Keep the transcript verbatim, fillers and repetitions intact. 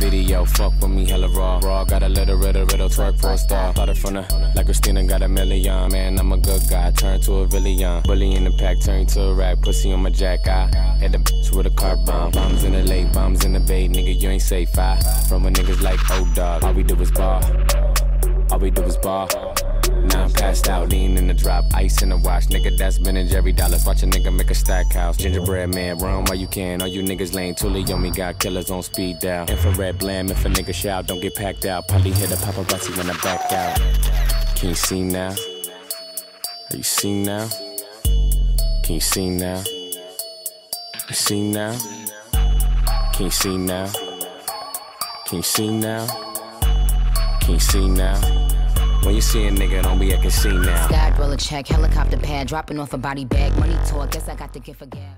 video, fuck with me hella raw. Raw, got a little riddle, riddle, twerk for a star. Started from the, like Christina got a million. Man, I'm a good guy, turn to a villain. Bully in the pack, turn to a rap, pussy on my jack. I had the bitch with a car bomb. Bombs in the lake, bombs in the bay, nigga, you ain't safe. I from a niggas like O-Dog. All we do is ball, all we do is ball. Now I'm passed out, lean in the drop, ice in the wash. Nigga, that's Ben and Jerry dollars. Watch a nigga make a stack house. Gingerbread man, run while you can. All you niggas lame. Tully on me, got killers on speed dial. Infrared blam, if a nigga shout, don't get packed out. Probably hit a paparazzi when I back out. Can you see now? Are you see now? Can you see now? You see now? Can you see now? Can you see now? Can you see now? When you see a nigga, don't be acting see now. Sky roll a check, helicopter pad, dropping off a body bag. Money talk, guess I got the gift of gab.